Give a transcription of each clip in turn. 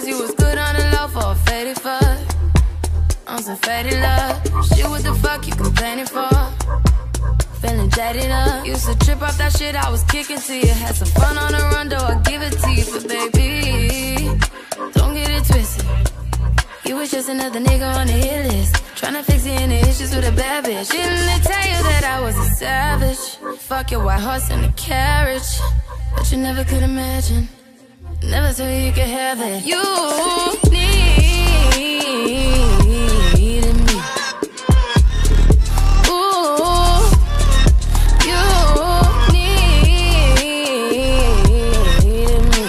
you was good on the low for a faded fuck. On some faded love. Shit, what the fuck you complaining for? Feeling jaded up. Used to trip off that shit I was kicking to you. Had some fun on the run, though I give it to you. But baby, don't get it twisted. You was just another nigga on the hit list, tryna fix any issues with a bad bitch. Didn't they tell you that I was a savage? Fuck your white horse and a carriage. But you never could imagine, never thought you could have it. You needed me. Ooh, you needed me.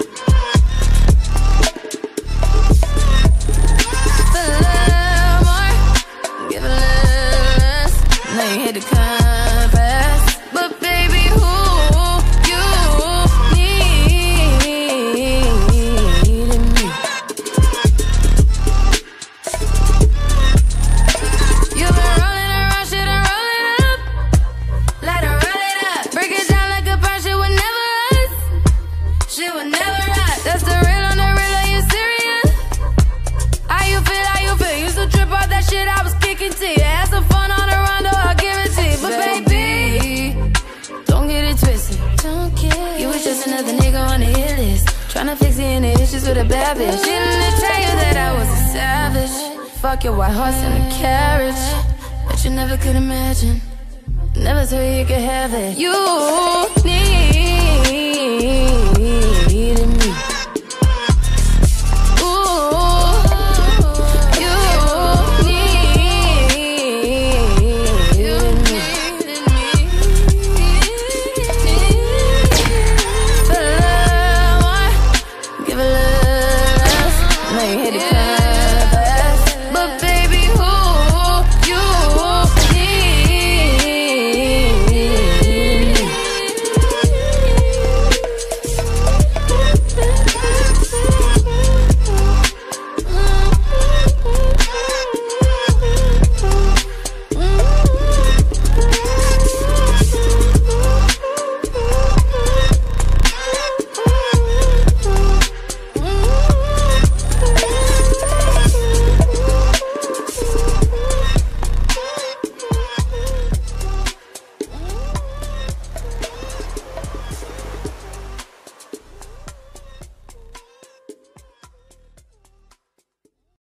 For a little more, give a little less. Now you hit the compass, but baby, who you needed me. You've been rolling around shit and roll it up, let her roll it up. Break it down like a pound, shit would never rise, shit would never rise. That's the real on the real, are you serious? How you feel, how you feel? Used to trip off that shit I was kicking to you. Had some fun on the run, though I'll give it to you. But baby, don't get it twisted. You was just another nigga on the hit list, tryna fix any issues with a bad bitch. Didn't they tell you that I was a savage? Fuck your white horse and a carriage. But you never could imagine, never thought you could have it. You needed me. Ooh, you needed me. For a little more, give a little less. Now you hit the